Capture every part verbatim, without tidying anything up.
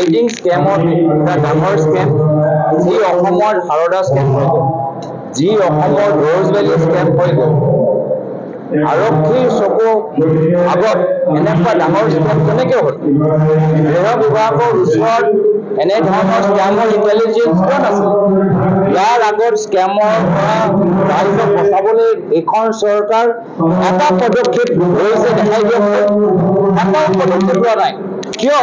Trading স্কেমত এটা ডাঙৰ scam যি অসমৰ হাৰদা স্কেম হৈ গ'ল, যি অসমৰ ৰ'জ ভেলী স্কেম হৈ গ'ল। আৰক্ষীৰ চকু আগত এনেকুৱা ডাঙৰ স্কেম কেনেকৈ হ'ল? গৃহ বিভাগৰ ওচৰত এনেধৰণৰ স্কেমৰ ইণ্টেলিজেঞ্চ কিয় নাছিল? ইয়াৰ আগত স্কেমৰ পৰা ৰাইজক বচাবলৈ এইখন চৰকাৰ এটা পদক্ষেপ লৈছে দেখাই দিয়কচোন। এটাও পদক্ষেপ লোৱা নাই। কিয়?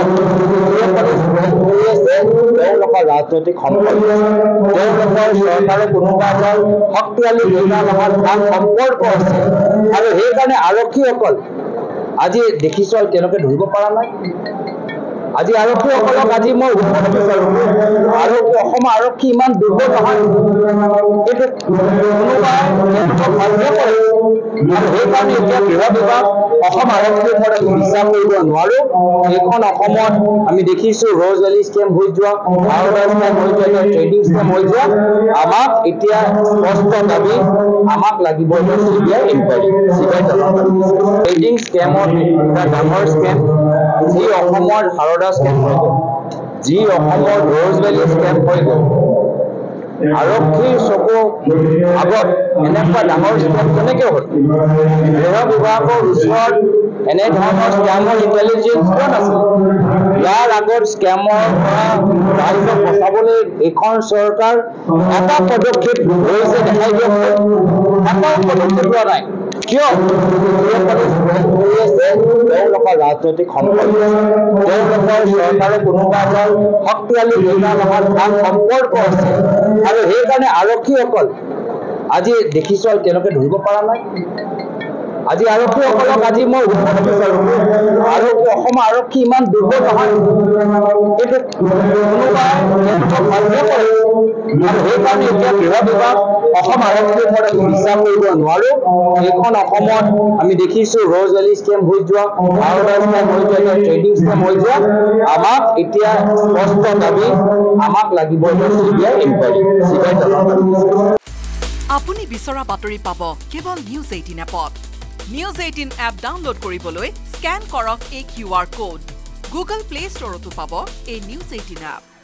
কৰি আছে তেওঁলোকৰ ৰাজনৈতিক সম্পৰ্ক, তেওঁলোকৰ চৰকাৰৰ কোনোবা এজন শক্তিশালী নেতাৰ লগত ভাল সম্পৰ্ক আছে আৰু সেইকাৰণে আৰক্ষীসকল আজি দেখিছো তেওঁলোকে ধৰিব পৰা নাই। আজি আৰক্ষীসকলক আজি মই উৎসাহ বিচাৰোঁ, আৰক্ষী অসমৰ আৰক্ষী ইমান দুৰ্বল নহয়, কিন্তু কোনোবাই তেওঁলোকক ভালকে কৰে আৰু সেইকাৰণে এতিয়া গৃহ বিভাগ অসম আৰক্ষীৰ ওপৰত আমি বিশ্বাস কৰিব নোৱাৰো। এইখন অসমত আমি দেখিছোঁ ৰ'জ ভেলী স্কেম হৈ যোৱা, হাৰদা স্কেম হৈ যোৱা, ট্ৰেডিং স্কেম হৈ যোৱা। আমাক এতিয়া স্পষ্ট দাবী, আমাক লাগিব C B I inquiry, C B I তদন্ত। ট্ৰেডিং স্কেমত এটা ডাঙৰ স্কেম যি অসমৰ হাৰদা স্কেম হৈ গ'ল, যি অসমৰ ৰ'জ ভেলী স্কেম হৈ গ'ল। আৰক্ষীৰ চকু আগত এনেকুৱা ডাঙৰ স্কেম কেনেকৈ হ'ল? গৃহ বিভাগৰ ওচৰত এনেধৰণৰ স্কেমৰ ইণ্টেলিজেঞ্চ কিয় নাছিল? ইয়াৰ আগত স্কেমৰ পৰা ৰাইজক বচাবলৈ এইখন চৰকাৰ এটা পদক্ষেপ লৈছে দেখাই দিয়কচোন। এটাও পদক্ষেপ লোৱা নাই। কিয়? কৰি আছে তেওঁলোকৰ ৰাজনৈতিক সম্পৰ্ক, তেওঁলোকৰ চৰকাৰৰ কোনোবা এজন শক্তিশালী নেতাৰ লগত ভাল সম্পৰ্ক আছে আৰু সেইকাৰণে আৰক্ষীসকল আজি দেখিছো তেওঁলোকে ধৰিব পৰা নাই। আজি আৰক্ষীসকলক আজি মই উৎসাহ বিচাৰোঁ, আৰক্ষী অসমৰ আৰক্ষী ইমান দুৰ্বল নহয়, কিন্তু কোনোবাই তেওঁলোকক ভালকে কৰে আৰু সেইকাৰণে এতিয়া গৃহ বিভাগ অসম আৰক্ষীৰ ওপৰত আমি বিশ্বাস কৰিব নোৱাৰো। এইখন অসমত আমি দেখিছোঁ ৰ'জ ভেলী স্কেম হৈ যোৱা, হাৰদা স্কেম হৈ যোৱা, ট্ৰেডিং স্কেম হৈ যোৱা। আমাক এতিয়া স্পষ্ট দাবী, আমাক লাগিব C B I inquiry, C B I তদন্ত। আপুনি বিচৰা বাতৰি পাব কেৱল নিউজ এইটিন এপত। নিউজ এইটিন এপ ডাউনলোড কৰিবলৈ স্কেন কৰক এই Q R code. Google play ষ্টৰতো পাব এই নিউজ এইটিন এপ।